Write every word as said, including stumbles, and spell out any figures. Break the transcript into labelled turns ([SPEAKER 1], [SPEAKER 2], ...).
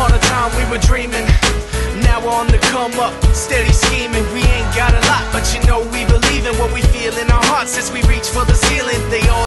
[SPEAKER 1] all the time we were dreaming. Now we're on the come up, steady scheming. We ain't got a lot, but you know we believe in what we feel in our hearts as we reach for the ceiling. They all